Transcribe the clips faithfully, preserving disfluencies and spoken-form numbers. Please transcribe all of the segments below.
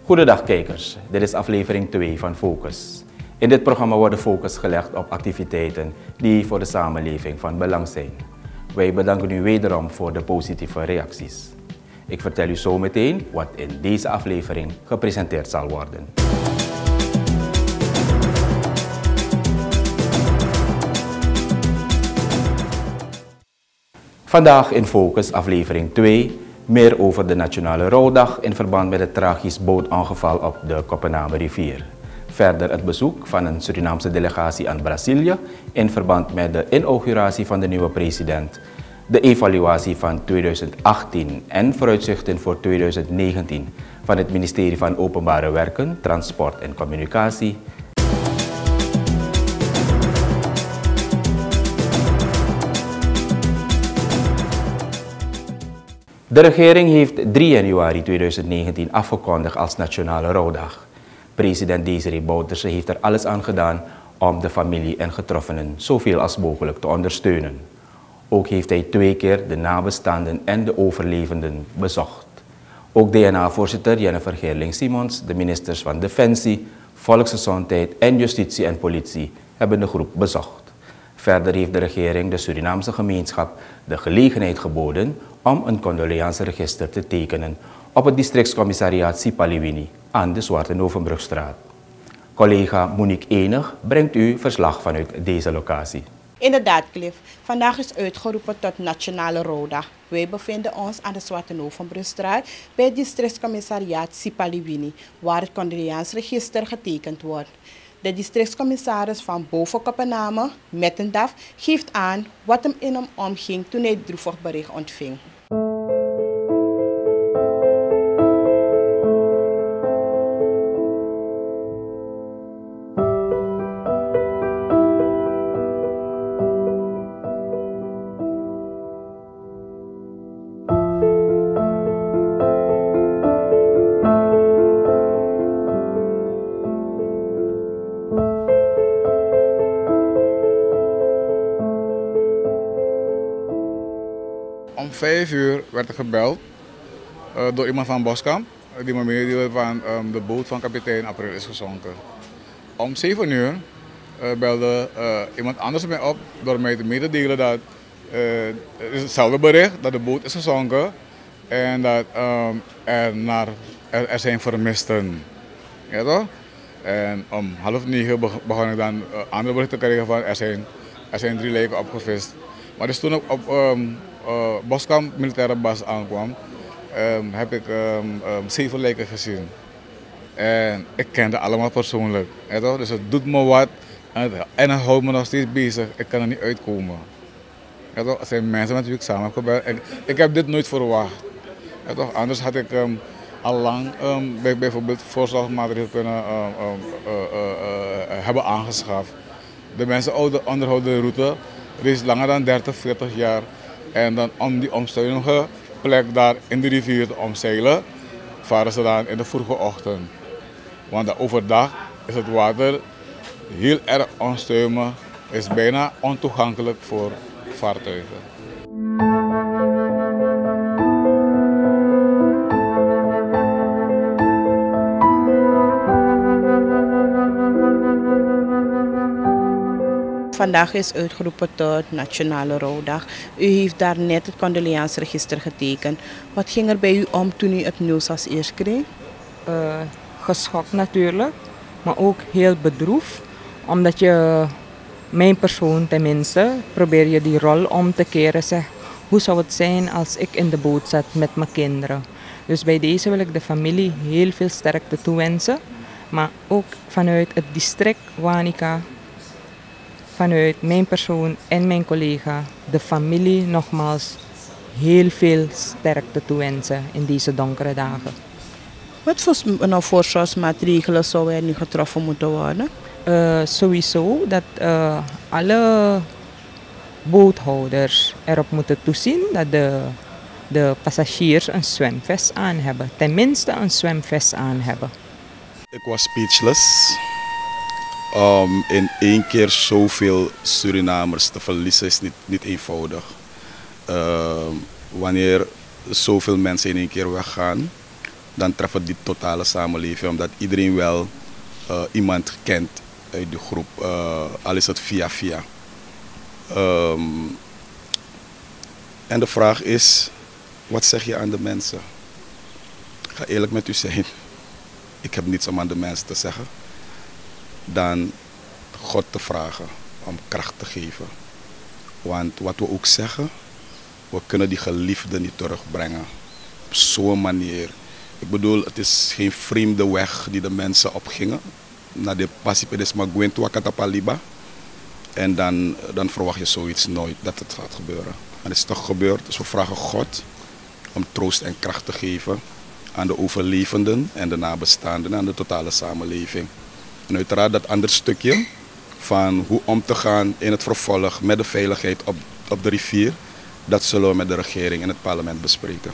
Goedendag kijkers, dit is aflevering twee van Focus. In dit programma wordt de focus gelegd op activiteiten die voor de samenleving van belang zijn. Wij bedanken u wederom voor de positieve reacties. Ik vertel u zo meteen wat in deze aflevering gepresenteerd zal worden. Vandaag in Focus aflevering twee, meer over de Nationale Rouwdag in verband met het tragisch bootongeval op de Koppenhamerrivier. Verder het bezoek van een Surinaamse delegatie aan Brazilië in verband met de inauguratie van de nieuwe president, de evaluatie van tweeduizend achttien en vooruitzichten voor tweeduizend negentien van het ministerie van Openbare Werken, Transport en Communicatie. De regering heeft drie januari tweeduizend negentien afgekondigd als Nationale Rouwdag. President Desiree Bouterse heeft er alles aan gedaan om de familie en getroffenen zoveel als mogelijk te ondersteunen. Ook heeft hij twee keer de nabestaanden en de overlevenden bezocht. Ook D N A-voorzitter Jennifer Geerling-Simons, de ministers van Defensie, Volksgezondheid en Justitie en Politie hebben de groep bezocht. Verder heeft de regering de Surinaamse gemeenschap de gelegenheid geboden om een condoleanceregister te tekenen op het districtscommissariaat Sipaliwini aan de Zwarte Novenbrugstraat. Collega Monique Enig brengt u verslag vanuit deze locatie. Inderdaad, Cliff. Vandaag is uitgeroepen tot Nationale Rouwdag. Wij bevinden ons aan de Zwarte Novenbrugstraat bij het districtscommissariaat Sipaliwini, waar het condoleanceregister getekend wordt. De districtscommissaris van Boven Koppenhamer, Mettendaf, geeft aan wat hem in hem omging toen hij het droevig bericht ontving. Om vijf uur werd er gebeld uh, door iemand van Boskamp, die me meedeelde van um, de boot van kapitein April is gezonken. Om zeven uur uh, belde uh, iemand anders mij op door mij te mededelen dat uh, het is hetzelfde bericht, dat de boot is gezonken en dat um, er, naar, er, er zijn vermisten. Ja, toch? En om half negen begon ik dan uh, andere berichten te krijgen van er zijn, er zijn drie lijken opgevist. Maar dus toen ik op um, uh, Boskamp militaire basis aankwam, um, heb ik um, um, zeven lijken gezien. En ik kende allemaal persoonlijk. Ja, toch? Dus het doet me wat en het, en het houdt me nog steeds bezig. Ik kan er niet uitkomen. Ja, toch? Het zijn mensen met wie ik samen heb gebeld. Ik, ik heb dit nooit verwacht. Ja, toch? Anders had ik um, al lang um, bij, bijvoorbeeld voorzorgsmaatregelen kunnen um, um, uh, uh, uh, hebben aangeschaft. De mensen onderhouden de route reeds langer dan dertig, veertig jaar. En dan om die omstuinige plek daar in de rivier te omzeilen, varen ze dan in de vroege ochtend. Want overdag is het water heel erg onstuimig, is bijna ontoegankelijk voor vaartuigen. Vandaag is uitgeroepen tot Nationale Rouwdag. U heeft daar net het condoleanceregister getekend. Wat ging er bij u om toen u het nieuws als eerst kreeg? Uh, geschokt natuurlijk, maar ook heel bedroefd. Omdat je, mijn persoon tenminste, probeer je die rol om te keren. Zeg, hoe zou het zijn als ik in de boot zat met mijn kinderen? Dus bij deze wil ik de familie heel veel sterkte toewensen. Maar ook vanuit het district Wanica, vanuit mijn persoon en mijn collega, de familie nogmaals heel veel sterkte toewensen in deze donkere dagen. Wat voor nou, voorzorgsmaatregelen zouden er nu getroffen moeten worden? Uh, sowieso dat uh, alle boothouders erop moeten toezien dat de, de passagiers een zwemvest aan hebben. Tenminste een zwemvest aan hebben. Ik was speechless. Um, in één keer zoveel Surinamers te verliezen is niet, niet eenvoudig. Uh, wanneer zoveel mensen in één keer weggaan, dan treft het die totale samenleving, omdat iedereen wel uh, iemand kent uit de groep, uh, al is het via via. Um, en de vraag is, wat zeg je aan de mensen? Ik ga eerlijk met u zijn, ik heb niets om aan de mensen te zeggen dan God te vragen om kracht te geven. Want wat we ook zeggen, we kunnen die geliefde niet terugbrengen. Op zo'n manier. Ik bedoel, het is geen vreemde weg die de mensen opgingen. Naar de Pasipedes Magwentwa Katapaliba. En dan, dan verwacht je zoiets nooit dat het gaat gebeuren. En het is toch gebeurd. Dus we vragen God om troost en kracht te geven aan de overlevenden en de nabestaanden en aan de totale samenleving. En uiteraard dat andere stukje van hoe om te gaan in het vervolg met de veiligheid op, op de rivier, dat zullen we met de regering en het parlement bespreken.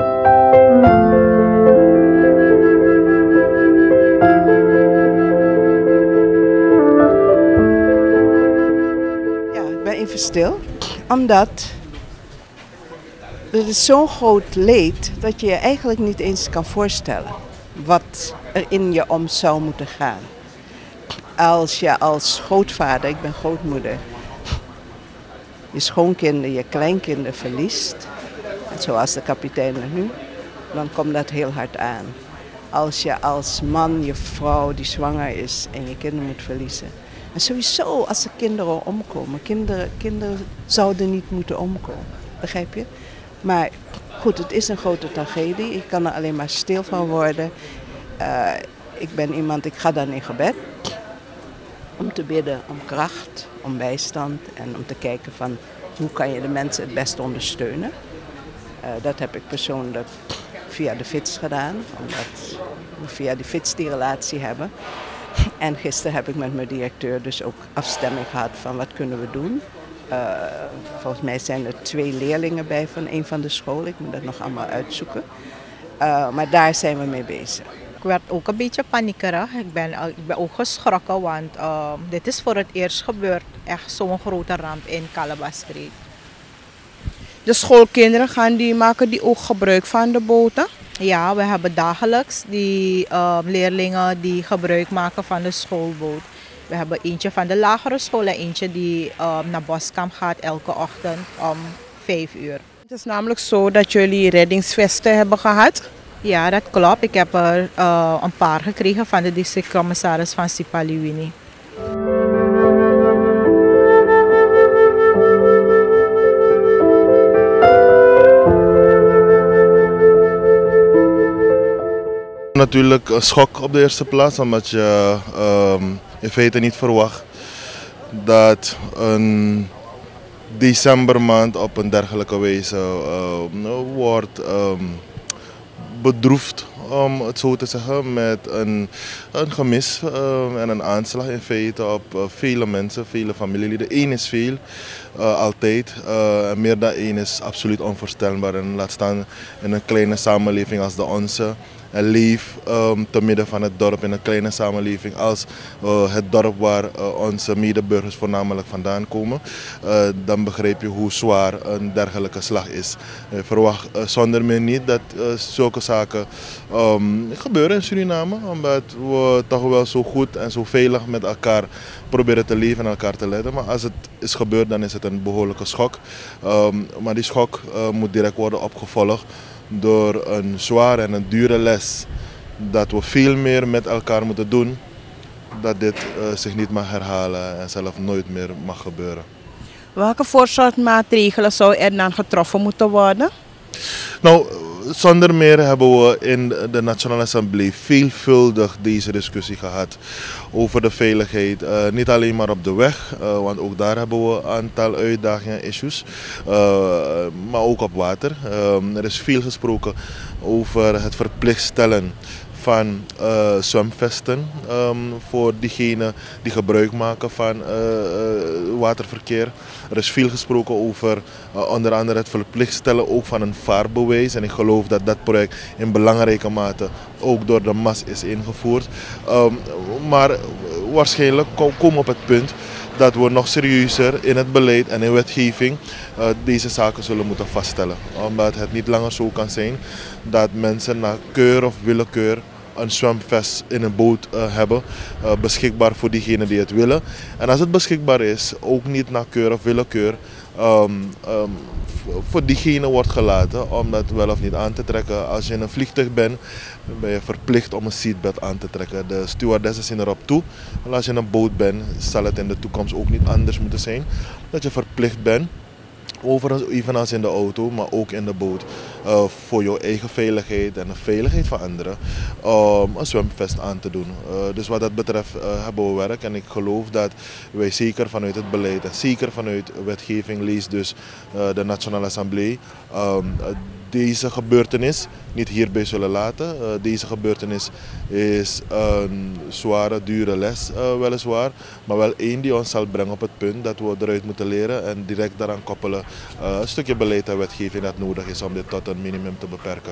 Ja, ik ben even stil, omdat het is zo'n groot leed dat je je eigenlijk niet eens kan voorstellen wat er in je om zou moeten gaan. Als je als grootvader, ik ben grootmoeder, je schoonkinderen, je kleinkinderen verliest, zoals de kapitein er nu, dan komt dat heel hard aan. Als je als man, je vrouw die zwanger is en je kinderen moet verliezen. En sowieso als de kinderen omkomen, kinderen, kinderen zouden niet moeten omkomen, begrijp je? Maar goed, het is een grote tragedie, ik kan er alleen maar stil van worden. Uh, ik ben iemand, ik ga dan in gebed. Om te bidden om kracht, om bijstand en om te kijken van hoe kan je de mensen het beste ondersteunen. Uh, dat heb ik persoonlijk via de F I T S gedaan, omdat we via de F I T S die relatie hebben. En gisteren heb ik met mijn directeur dus ook afstemming gehad van wat kunnen we doen. Uh, volgens mij zijn er twee leerlingen bij van een van de scholen, ik moet dat nog allemaal uitzoeken. Uh, maar daar zijn we mee bezig. Ik werd ook een beetje paniekerig. Ik ben, ik ben ook geschrokken, want uh, dit is voor het eerst gebeurd. Echt zo'n grote ramp in Kalabastreek. De schoolkinderen gaan die, maken die ook gebruik van de boten? Ja, we hebben dagelijks die uh, leerlingen die gebruik maken van de schoolboot. We hebben eentje van de lagere school en eentje die uh, naar Boskamp gaat elke ochtend om vijf uur. Het is namelijk zo dat jullie reddingsvesten hebben gehad? Ja, dat klopt. Ik heb er uh, een paar gekregen van de districtcommissaris van Sipaliwini. Natuurlijk een schok op de eerste plaats, omdat je um, in feite niet verwacht dat een decembermaand op een dergelijke wijze uh, wordt um, bedroefd, om het zo te zeggen, met een, een gemis uh, en een aanslag in feite op uh, vele mensen, vele familieleden. Eén is veel, uh, altijd. Uh, meer dan één is absoluut onvoorstelbaar. En laat staan in een kleine samenleving als de onze. En leef um, te midden van het dorp in een kleine samenleving als uh, het dorp waar uh, onze medeburgers voornamelijk vandaan komen. Uh, dan begrijp je hoe zwaar een dergelijke slag is. Ik verwacht uh, zonder meer niet dat uh, zulke zaken um, gebeuren in Suriname. Omdat we toch wel zo goed en zo veilig met elkaar proberen te leven en elkaar te leiden. Maar als het is gebeurd, dan is het een behoorlijke schok. Um, maar die schok uh, moet direct worden opgevolgd door een zware en een dure les dat we veel meer met elkaar moeten doen, dat dit uh, zich niet mag herhalen en zelf nooit meer mag gebeuren. Welke voorzorgsmaatregelen zou er dan getroffen moeten worden? Nou, zonder meer hebben we in de Nationale Assemblée veelvuldig deze discussie gehad over de veiligheid. Uh, niet alleen maar op de weg, uh, want ook daar hebben we een aantal uitdagingen en issues, uh, maar ook op water. Uh, er is veel gesproken over het verplicht stellen van uh, zwemvesten um, voor diegenen die gebruik maken van uh, uh, waterverkeer. Er is veel gesproken over uh, onder andere het verplicht stellen ook van een vaarbewijs. En ik geloof dat dat project in belangrijke mate ook door de M A S is ingevoerd. Um, maar waarschijnlijk komen we op het punt dat we nog serieuzer in het beleid en in wetgeving uh, deze zaken zullen moeten vaststellen. Omdat het niet langer zo kan zijn dat mensen naar keur of willekeur een zwemvest in een boot uh, hebben, uh, beschikbaar voor diegenen die het willen. En als het beschikbaar is, ook niet naar keur of willekeur um, um, voor diegene wordt gelaten om dat wel of niet aan te trekken. Als je in een vliegtuig bent, ben je verplicht om een seatbelt aan te trekken. De stewardessen zien erop toe. En als je in een boot bent, zal het in de toekomst ook niet anders moeten zijn. Dat je verplicht bent, overigens evenals in de auto, maar ook in de boot, uh, voor jouw eigen veiligheid en de veiligheid van anderen, om um, een zwemvest aan te doen. Uh, dus wat dat betreft uh, hebben we werk en ik geloof dat wij zeker vanuit het beleid en zeker vanuit wetgeving, lees dus uh, de Nationale Assemblée, um, deze gebeurtenis niet hierbij zullen laten. Uh, deze gebeurtenis is een zware, dure les uh, weliswaar, maar wel één die ons zal brengen op het punt dat we eruit moeten leren en direct daaraan koppelen uh, een stukje beleid en wetgeving dat nodig is om dit tot een minimum te beperken.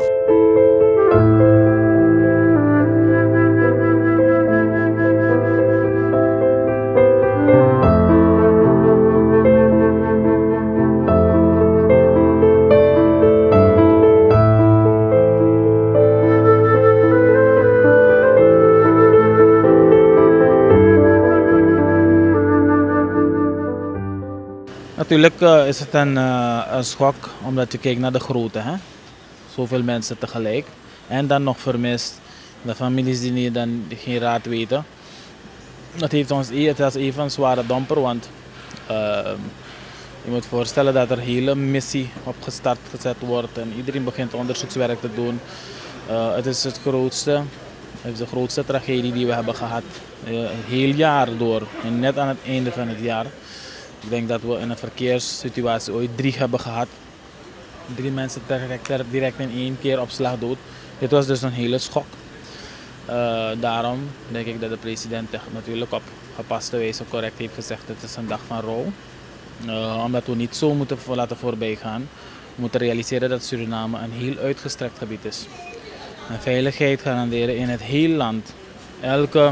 Natuurlijk uh, is het een, uh, een schok omdat je kijkt naar de grootte. Hè? Zoveel mensen tegelijk. En dan nog vermist. De families die niet, dan geen raad weten. Dat heeft ons het is even een zware domper. Want uh, je moet voorstellen dat er een hele missie op gestart gezet wordt. En iedereen begint onderzoekswerk te doen. Uh, het is het grootste, het is de grootste tragedie die we hebben gehad. Uh, een heel jaar door. En net aan het einde van het jaar. Ik denk dat we in een verkeerssituatie ooit drie hebben gehad. Drie mensen direct, direct in één keer op slag dood. Dit was dus een hele schok. Uh, daarom denk ik dat de president natuurlijk op gepaste wijze correct heeft gezegd dat het is een dag van rouw. Uh, omdat we niet zo moeten laten voorbij gaan. We moeten realiseren dat Suriname een heel uitgestrekt gebied is. En veiligheid garanderen in het hele land. Elke,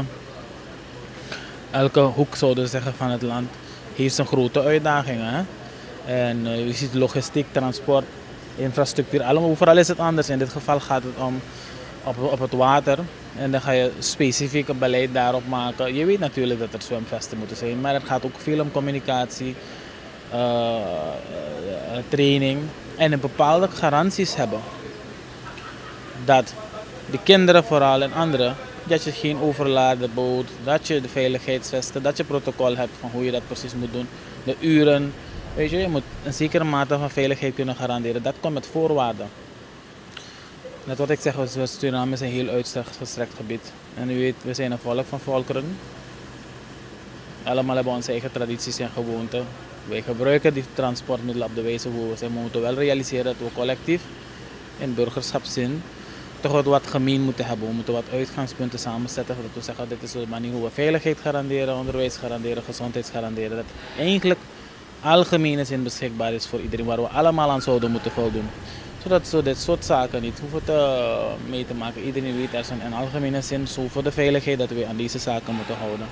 elke hoek zouden we zeggen van het land heeft zijn grote uitdagingen. Hè? En uh, je ziet logistiek, transport, infrastructuur, allemaal, overal is het anders. In dit geval gaat het om op, op het water. En dan ga je specifiek een beleid daarop maken. Je weet natuurlijk dat er zwemvesten moeten zijn, maar het gaat ook veel om communicatie, uh, uh, training en een bepaalde garanties hebben. Dat de kinderen vooral en anderen, dat je geen overladen boot, dat je de veiligheidsvesten, dat je protocol hebt van hoe je dat precies moet doen. De uren, weet je, je moet een zekere mate van veiligheid kunnen garanderen. Dat komt met voorwaarden. Net wat ik zeg, Suriname is een heel uitgestrekt gebied. En u weet, we zijn een volk van volkeren. Allemaal hebben onze eigen tradities en gewoonten. Wij gebruiken die transportmiddelen op de wijze hoe we zijn. We moeten wel realiseren dat we collectief in burgerschapszin toch wat, wat gemeen moeten hebben. We moeten wat uitgangspunten samenzetten. Dat we zeggen, dit is de manier hoe we veiligheid garanderen, onderwijs garanderen, gezondheid garanderen. Dat eigenlijk algemene zin beschikbaar is voor iedereen, waar we allemaal aan zouden moeten voldoen. Zodat zo dit soort zaken niet hoeven te, mee te maken. Iedereen weet, er is een algemene zin zo voor de veiligheid dat we aan deze zaken moeten houden.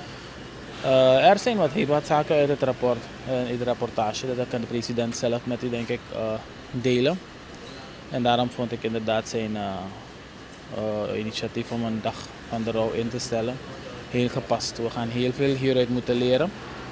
Uh, er zijn wat, heel wat zaken uit het rapport, uh, in de rapportage. Dat kan de president zelf met u denk ik uh, delen. En daarom vond ik inderdaad zijn uh, uh, initiatief om een dag van de rouw in te stellen heel gepast. We gaan heel veel hieruit moeten leren.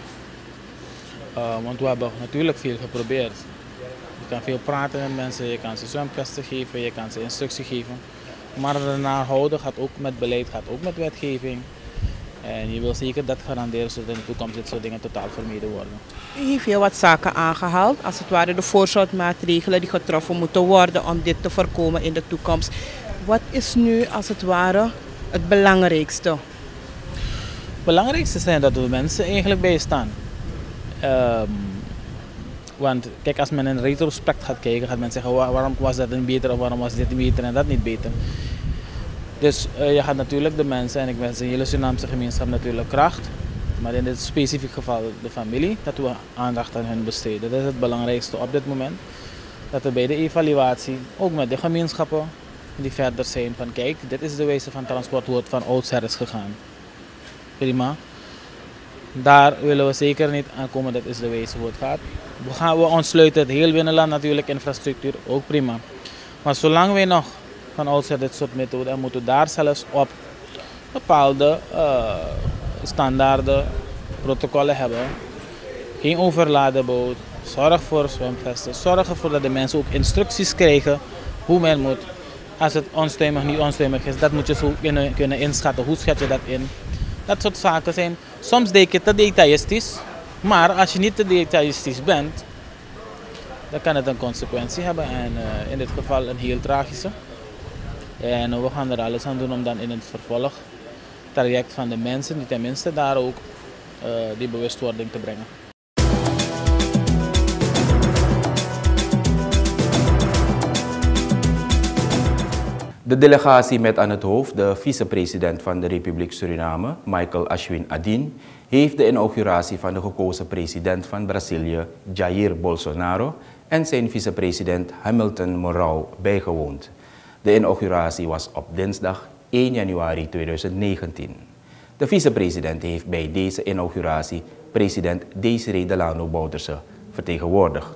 Uh, want we hebben natuurlijk veel geprobeerd. Je kan veel praten met mensen, je kan ze zwemvesten geven, je kan ze instructie geven. Maar ernaar houden gaat ook met beleid, gaat ook met wetgeving. En je wil zeker dat garanderen zodat in de toekomst dit soort dingen totaal vermeden worden. U heeft heel wat zaken aangehaald, als het ware de voorzorgsmaatregelen die getroffen moeten worden om dit te voorkomen in de toekomst. Wat is nu als het ware het belangrijkste? Het belangrijkste is dat we mensen eigenlijk bijstaan. Um, want kijk, als men in retrospect gaat kijken, gaat men zeggen waarom was dat niet beter of waarom was dit niet beter en dat niet beter. Dus uh, je gaat natuurlijk de mensen, en ik wens de hele Surinaamse gemeenschap natuurlijk kracht, maar in dit specifiek geval de familie, dat we aandacht aan hen besteden. Dat is het belangrijkste op dit moment. Dat we bij de evaluatie, ook met de gemeenschappen die verder zijn van kijk, dit is de wijze van transport hoe het van oudsher is gegaan. Prima. Daar willen we zeker niet aan komen, dat is de wijze hoe het gaat. We, gaan, we ontsluiten het heel binnenland natuurlijk, infrastructuur, ook prima. Maar zolang wij nog van oudsher dit soort methoden, en moeten we daar zelfs op bepaalde uh, standaarden, protocollen hebben. Geen overladen boot, zorg voor zwemvesten, zorg ervoor dat de mensen ook instructies krijgen hoe men moet. Als het onstuimig, niet onstuimig is, dat moet je zo kunnen, kunnen inschatten. Hoe schat je dat in? Dat soort zaken zijn. Soms denk je te detailistisch, maar als je niet te detailistisch bent, dan kan het een consequentie hebben. En uh, in dit geval een heel tragische. En uh, we gaan er alles aan doen om dan in het vervolg traject van de mensen, die tenminste daar ook uh, die bewustwording te brengen. De delegatie met aan het hoofd de vicepresident van de Republiek Suriname, Michael Ashwin Adin, heeft de inauguratie van de gekozen president van Brazilië, Jair Bolsonaro, en zijn vicepresident Hamilton Mourão bijgewoond. De inauguratie was op dinsdag één januari tweeduizend negentien. De vicepresident heeft bij deze inauguratie president Desiré Delano Bouterse vertegenwoordigd.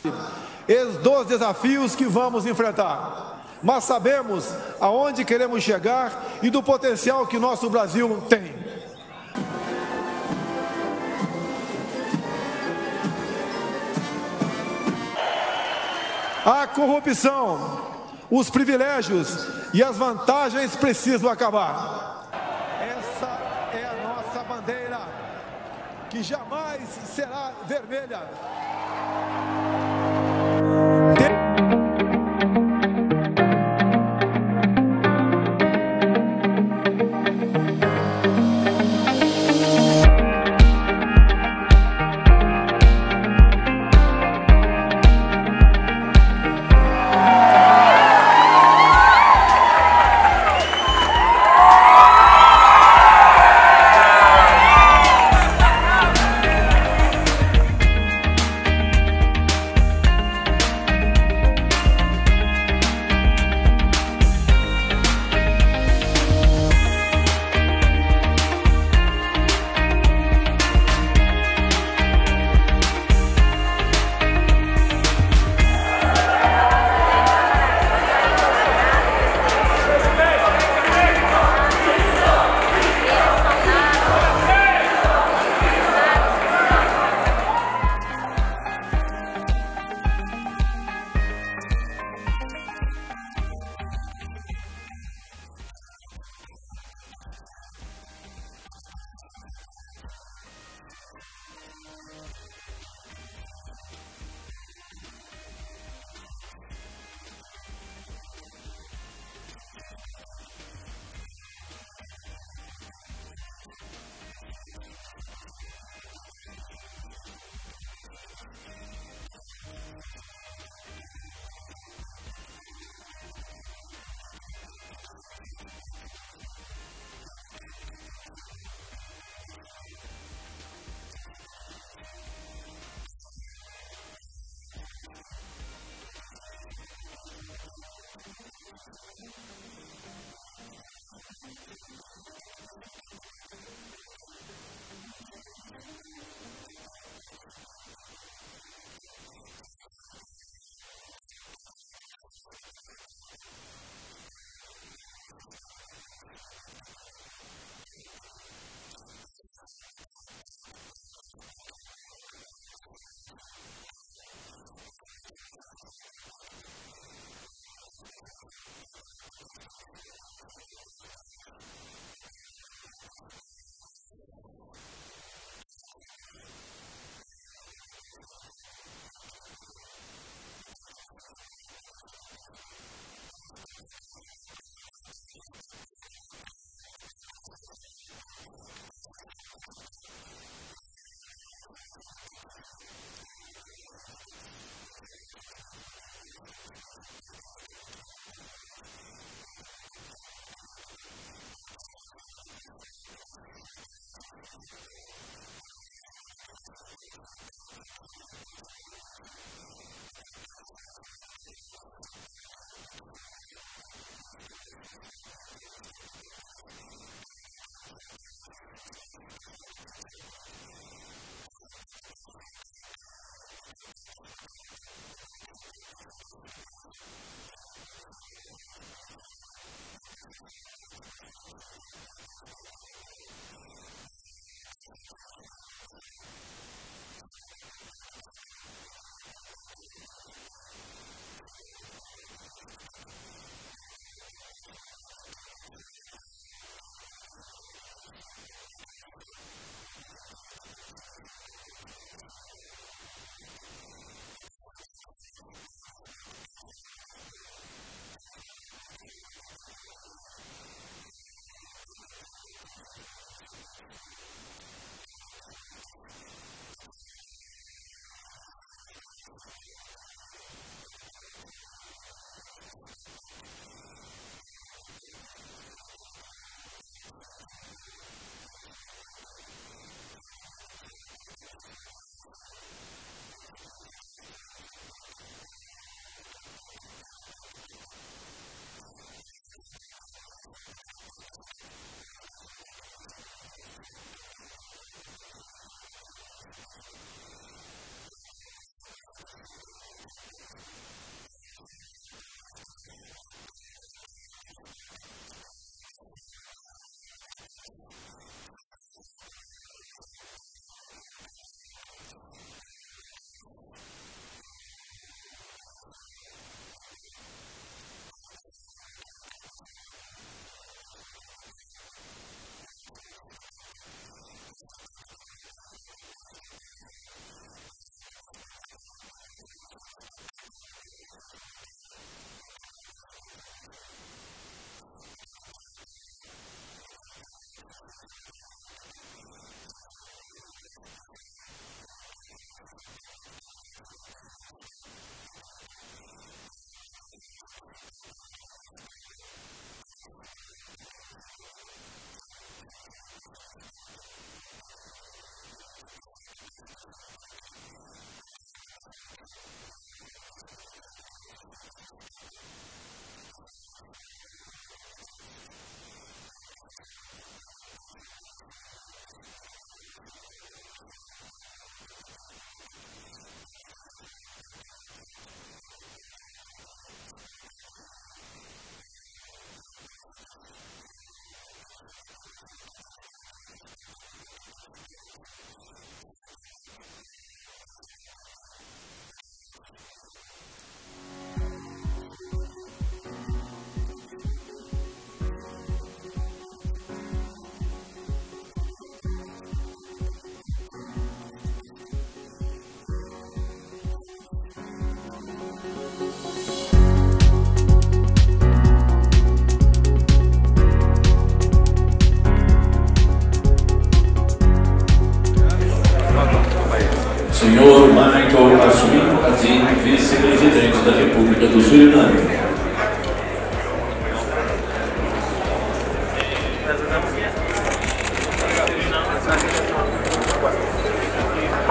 Esses dos desafios que vamos enfrentar. Mas sabemos aonde queremos chegar e do potencial que nosso Brasil tem. A corrupção, os privilégios e as vantagens precisam acabar. Essa é a nossa bandeira, que jamais será vermelha.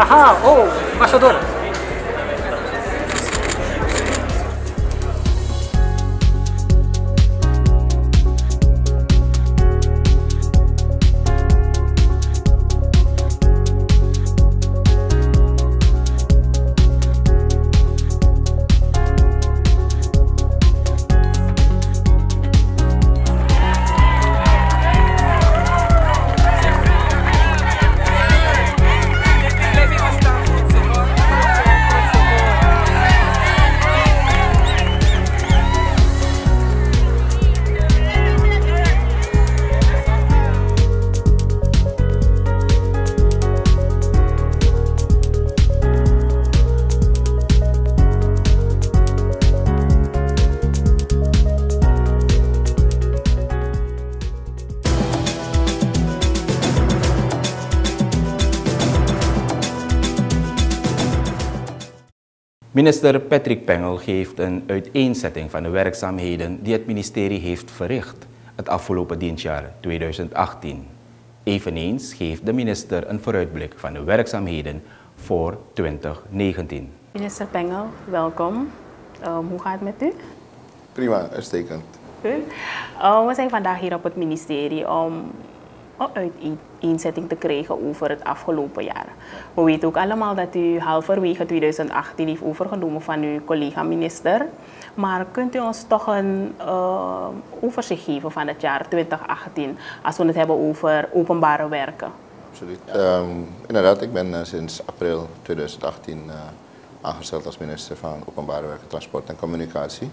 Aha, oh, Ambassador. Minister Patrick Pengel geeft een uiteenzetting van de werkzaamheden die het ministerie heeft verricht het afgelopen dienstjaar tweeduizend achttien. Eveneens geeft de minister een vooruitblik van de werkzaamheden voor twintig negentien. Minister Pengel, welkom. Um, hoe gaat het met u? Prima, uitstekend. Uh, we zijn vandaag hier op het ministerie om een uiteenzetting te krijgen over het afgelopen jaar. We weten ook allemaal dat u halverwege tweeduizend achttien heeft overgenomen van uw collega-minister. Maar kunt u ons toch een uh, overzicht geven van het jaar twintig achttien als we het hebben over openbare werken? Absoluut. Um, inderdaad, ik ben uh, sinds april tweeduizend achttien uh, aangesteld als minister van Openbare Werken, Transport en Communicatie.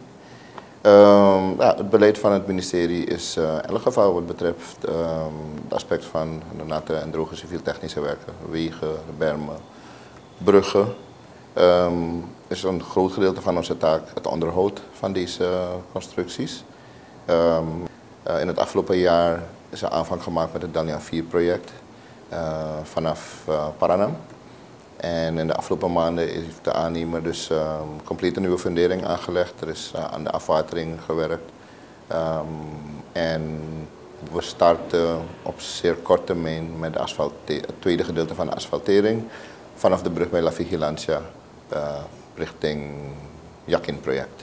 Um, ja, het beleid van het ministerie is uh, in elk geval wat betreft um, het aspect van de natte en droge civiel-technische werken, wegen, bermen, bruggen, um, is een groot gedeelte van onze taak het onderhoud van deze uh, constructies. Um, uh, in het afgelopen jaar is er aanvang gemaakt met het Dalian vier project uh, vanaf uh, Paranam. En in de afgelopen maanden heeft de aannemer dus um, complete nieuwe fundering aangelegd. Er is uh, aan de afwatering gewerkt. Um, en we starten op zeer korte termijn met de het tweede gedeelte van de asfaltering vanaf de brug bij La Vigilancia uh, richting Jakin project.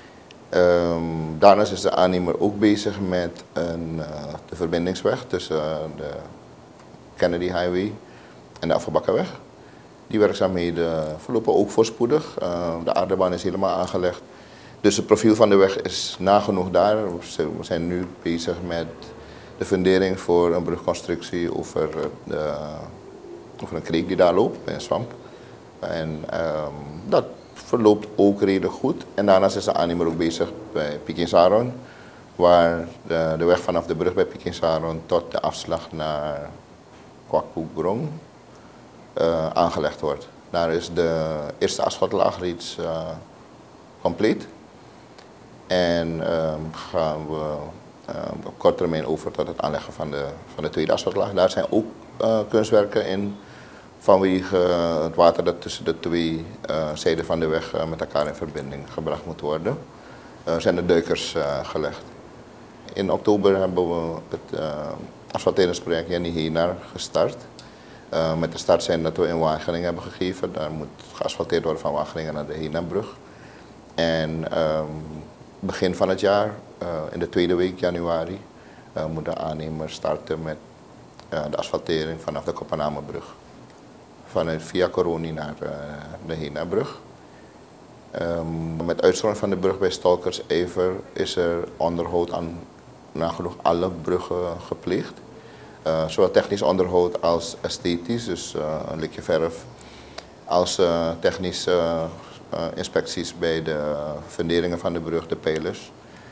Um, daarnaast is de aannemer ook bezig met een, uh, de verbindingsweg tussen uh, de Kennedy Highway en de Afgebakkenweg. Die werkzaamheden verlopen ook voorspoedig. Uh, de aardebaan is helemaal aangelegd. Dus het profiel van de weg is nagenoeg daar. We zijn nu bezig met de fundering voor een brugconstructie over, de, over een kreek die daar loopt, bij een swamp. En um, dat verloopt ook redelijk goed. En daarnaast is de aannemer ook bezig bij Pikin-Saron, waar de, de weg vanaf de brug bij Pikin-Saron tot de afslag naar Kwaku-Grong Uh, aangelegd wordt. Daar is de eerste asfaltlaag reeds uh, compleet. En um, gaan we uh, op korte termijn over tot het aanleggen van de, van de tweede asfaltlaag. Daar zijn ook uh, kunstwerken in vanwege uh, het water dat tussen de twee uh, zijden van de weg uh, met elkaar in verbinding gebracht moet worden. Uh, zijn de duikers uh, gelegd. In oktober hebben we het uh, asfalteringsproject Jenny Heenaar gestart. Uh, met de start zijn dat we in Wageningen hebben gegeven. Daar moet geasfalteerd worden van Wageningen naar de Heenabrug. En um, begin van het jaar, uh, in de tweede week januari, uh, moet de aannemer starten met uh, de asfaltering vanaf de Kopanamabrug. Vanuit via Coroni naar uh, de Heenabrug. Um, met uitzondering van de brug bij Stolkers-Ever is er onderhoud aan nagenoeg alle bruggen gepleegd. Uh, zowel technisch onderhoud als esthetisch, dus uh, een likje verf, als uh, technische uh, uh, inspecties bij de funderingen van de brug, de pijlers.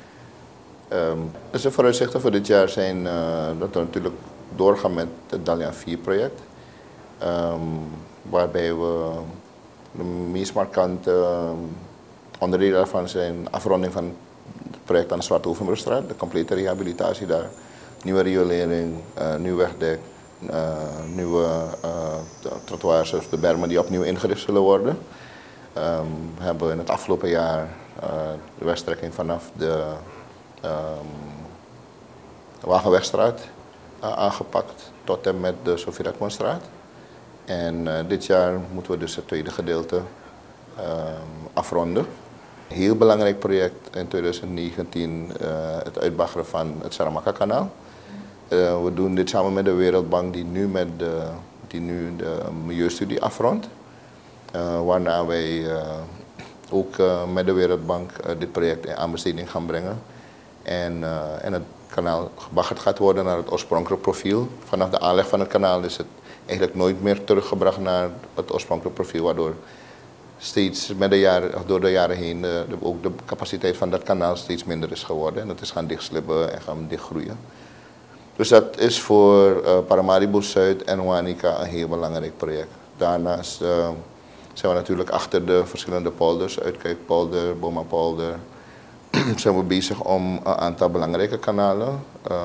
Um, dus de vooruitzichten voor dit jaar zijn uh, dat we natuurlijk doorgaan met het Dalian vier project, um, waarbij we de meest markante uh, onderdelen daarvan zijn afronding van het project aan de Zwarte Oeverbrugstraat, de complete rehabilitatie daar. Nieuwe riolering, uh, nieuw wegdek, uh, nieuwe uh, trottoirs, dus de bermen die opnieuw ingericht zullen worden. Um, we hebben in het afgelopen jaar uh, de wegstrekking vanaf de um, Wagenwegstraat uh, aangepakt tot en met de Sofie Redmondstraat. En uh, dit jaar moeten we dus het tweede gedeelte uh, afronden. Een heel belangrijk project in twintig negentien, uh, het uitbaggeren van het Saramacca-kanaal. Uh, we doen dit samen met de Wereldbank die nu, met de, die nu de milieustudie afrondt. Uh, waarna wij uh, ook uh, met de Wereldbank uh, dit project in aanbesteding gaan brengen. En, uh, en het kanaal gebaggerd gaat worden naar het oorspronkelijke profiel. Vanaf de aanleg van het kanaal is het eigenlijk nooit meer teruggebracht naar het oorspronkelijke profiel, waardoor steeds met de jaren, door de jaren heen de, de, ook de capaciteit van dat kanaal steeds minder is geworden. En dat is gaan dichtslippen en gaan dichtgroeien. Dus dat is voor uh, Paramaribo Zuid en Huanica een heel belangrijk project. Daarnaast uh, zijn we natuurlijk achter de verschillende polders, Uitkijkpolder, Boma-polder, zijn we bezig om een aantal belangrijke kanalen uh,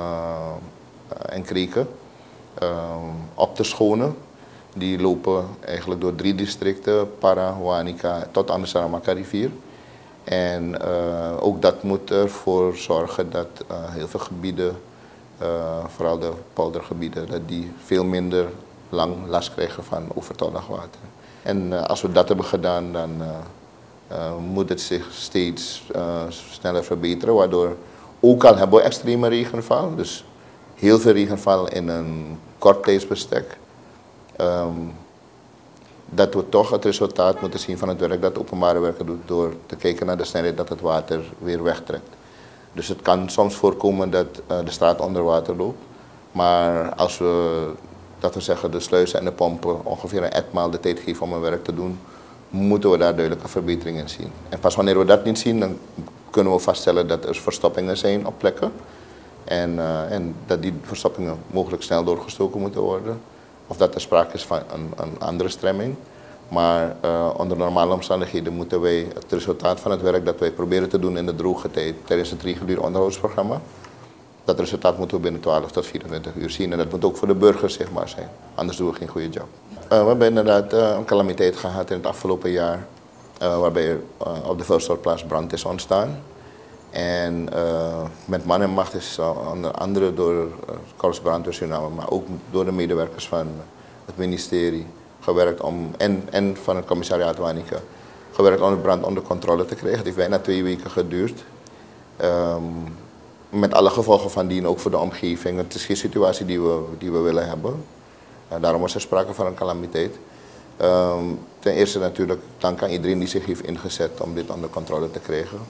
en kreken uh, op te schonen. Die lopen eigenlijk door drie districten, Para, Huanica tot aan de Saramacca-rivier. En uh, ook dat moet ervoor zorgen dat uh, heel veel gebieden, uh, vooral de poldergebieden, dat die veel minder lang last krijgen van overtollig water. En uh, als we dat hebben gedaan, dan uh, uh, moet het zich steeds uh, sneller verbeteren. Waardoor, ook al hebben we extreme regenval, dus heel veel regenval in een kort tijdsbestek, um, dat we toch het resultaat moeten zien van het werk dat openbare werken doet door te kijken naar de snelheid dat het water weer wegtrekt. Dus het kan soms voorkomen dat uh, de straat onder water loopt, maar als we, dat we zeggen, de sluizen en de pompen ongeveer een etmaal de tijd geven om hun werk te doen, moeten we daar duidelijke verbeteringen in zien. En pas wanneer we dat niet zien, dan kunnen we vaststellen dat er verstoppingen zijn op plekken. En, uh, en dat die verstoppingen mogelijk snel doorgestoken moeten worden. Of dat er sprake is van een, een andere stremming. Maar uh, onder normale omstandigheden moeten wij het resultaat van het werk dat wij proberen te doen in de droge tijd tijdens het reguliere onderhoudsprogramma, dat resultaat moeten we binnen twaalf tot vierentwintig uur zien. En dat moet ook voor de burgers zichtbaar zijn. Anders doen we geen goede job. Uh, we hebben inderdaad uh, een calamiteit gehad in het afgelopen jaar, uh, waarbij er uh, op de Vuilstortplaats brand is ontstaan. En uh, met man en macht is uh, onder andere door uh, Korps Brandweer Suriname, maar ook door de medewerkers van het ministerie gewerkt om, en, en van het commissariaat Huanica, gewerkt om de brand onder controle te krijgen. Het heeft bijna twee weken geduurd. Um, met alle gevolgen van dien, ook voor de omgeving. Het is geen situatie die we, die we willen hebben. Uh, daarom was er sprake van een calamiteit. Um, ten eerste natuurlijk dank aan iedereen die zich heeft ingezet om dit onder controle te krijgen.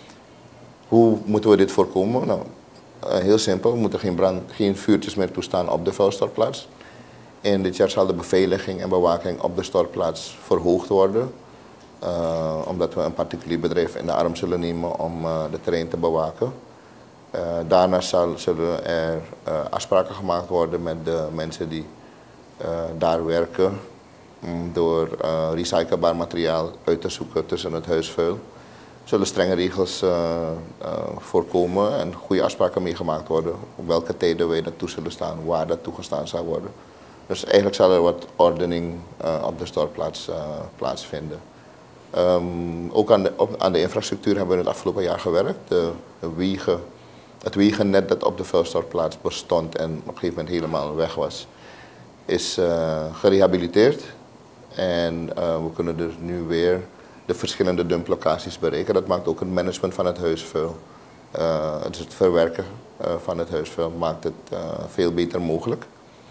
Hoe moeten we dit voorkomen? Nou, uh, heel simpel, we moeten geen, brand, geen vuurtjes meer toestaan op de vuilstortplaats. En dit jaar zal de beveiliging en bewaking op de stortplaats verhoogd worden. Uh, omdat we een particulier bedrijf in de arm zullen nemen om uh, de terrein te bewaken. Uh, daarnaast zal, zullen er uh, afspraken gemaakt worden met de mensen die uh, daar werken. Um, door uh, recyclebaar materiaal uit te zoeken tussen het huisvuil. Er zullen strenge regels uh, uh, voorkomen en goede afspraken meegemaakt worden. Op welke tijden wij dat toe zullen staan, waar dat toegestaan zal worden. Dus eigenlijk zal er wat ordening uh, op de stortplaats uh, plaatsvinden. Um, ook aan de, op, aan de infrastructuur hebben we in het afgelopen jaar gewerkt. De, de wegen, het wegennet dat op de vuilstortplaats bestond en op een gegeven moment helemaal weg was, is uh, gerehabiliteerd. En uh, we kunnen dus nu weer de verschillende dumplocaties bereiken. Dat maakt ook het management van het huisvuil, uh, dus het verwerken uh, van het huisvuil, maakt het uh, veel beter mogelijk.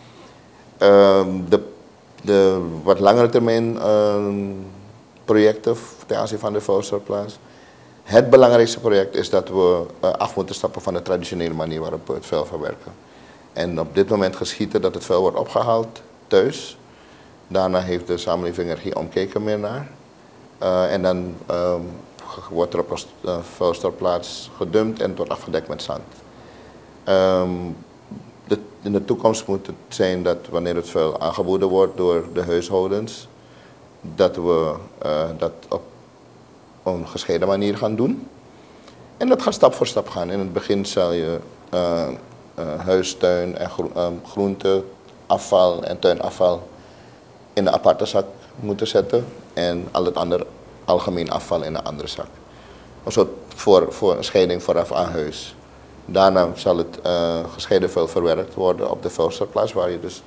Uh, de, de wat langere termijn uh, projecten ten aanzien van de vuilstortplaats. Het belangrijkste project is dat we uh, af moeten stappen van de traditionele manier waarop we het vuil verwerken. En op dit moment geschieden dat het vuil wordt opgehaald thuis. Daarna heeft de samenleving er geen omkijken meer naar. Uh, en dan uh, wordt er op een uh, vuilstortplaats gedumpt en het wordt afgedekt met zand. Um, de, in de toekomst moet het zijn dat wanneer het vuil aangeboden wordt door de huishoudens, dat we uh, dat op een gescheiden manier gaan doen. En dat gaat stap voor stap gaan. In het begin zal je uh, uh, huistuin en gro uh, groente, afval en tuinafval in een aparte zak moeten zetten en al het andere algemeen afval in een andere zak. Een soort voor, voor een scheiding vooraf aan huis. Daarna zal het uh, gescheiden vuil verwerkt worden op de vuilstortplaats, waar je dus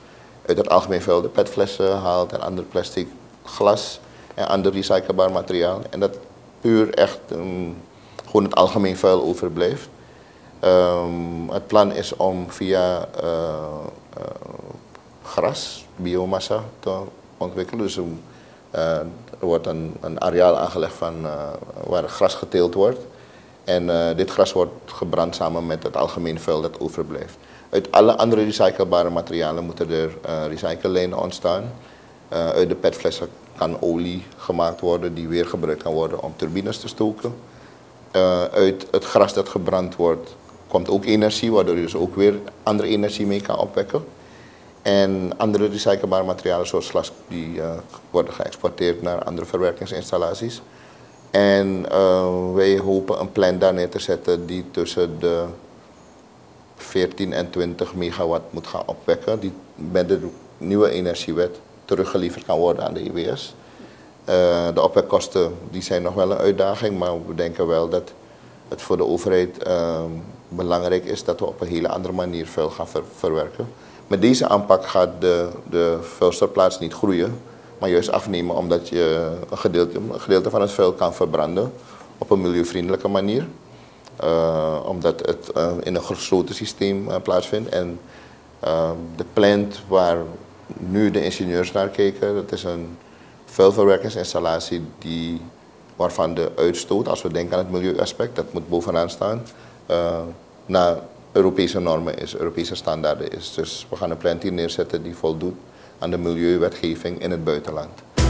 uit het algemeen vuil de petflessen haalt en ander plastic, glas en ander recyclebaar materiaal. En dat puur echt um, gewoon het algemeen vuil overblijft. Um, het plan is om via uh, uh, gras, biomassa te ontwikkelen. Dus um, uh, er wordt een, een areaal aangelegd van, uh, waar gras geteeld wordt. En uh, dit gras wordt gebrand samen met het algemeen vuil dat overblijft. Uit alle andere recyclebare materialen moeten er uh, recyclelijnen ontstaan. Uh, uit de petflessen kan olie gemaakt worden die weer gebruikt kan worden om turbines te stoken. Uh, uit het gras dat gebrand wordt komt ook energie, waardoor je dus ook weer andere energie mee kan opwekken. En andere recyclebare materialen zoals glas die uh, worden geëxporteerd naar andere verwerkingsinstallaties. En uh, wij hopen een plan daar neer te zetten die tussen de veertien en twintig megawatt moet gaan opwekken, die met de nieuwe energiewet teruggeleverd kan worden aan de I W S. Uh, de opwekkosten die zijn nog wel een uitdaging, maar we denken wel dat het voor de overheid uh, belangrijk is dat we op een hele andere manier vuil gaan ver verwerken. Met deze aanpak gaat de, de vuilstortplaats niet groeien, maar juist afnemen omdat je een gedeelte, een gedeelte van het vuil kan verbranden op een milieuvriendelijke manier. Uh, omdat het uh, in een gesloten systeem uh, plaatsvindt. En uh, de plant waar nu de ingenieurs naar kijken, dat is een vuilverwerkingsinstallatie die, waarvan de uitstoot, als we denken aan het milieuaspect, dat moet bovenaan staan, uh, naar Europese normen is, Europese standaarden is. Dus we gaan een plant hier neerzetten die voldoet aan de milieuwetgeving in het buitenland.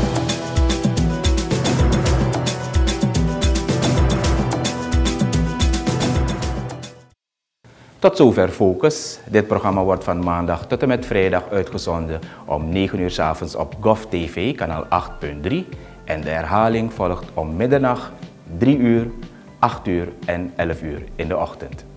Tot zover Focus. Dit programma wordt van maandag tot en met vrijdag uitgezonden om negen uur 's avonds op Gov T V, kanaal acht punt drie. En de herhaling volgt om middernacht, drie uur, acht uur en elf uur in de ochtend.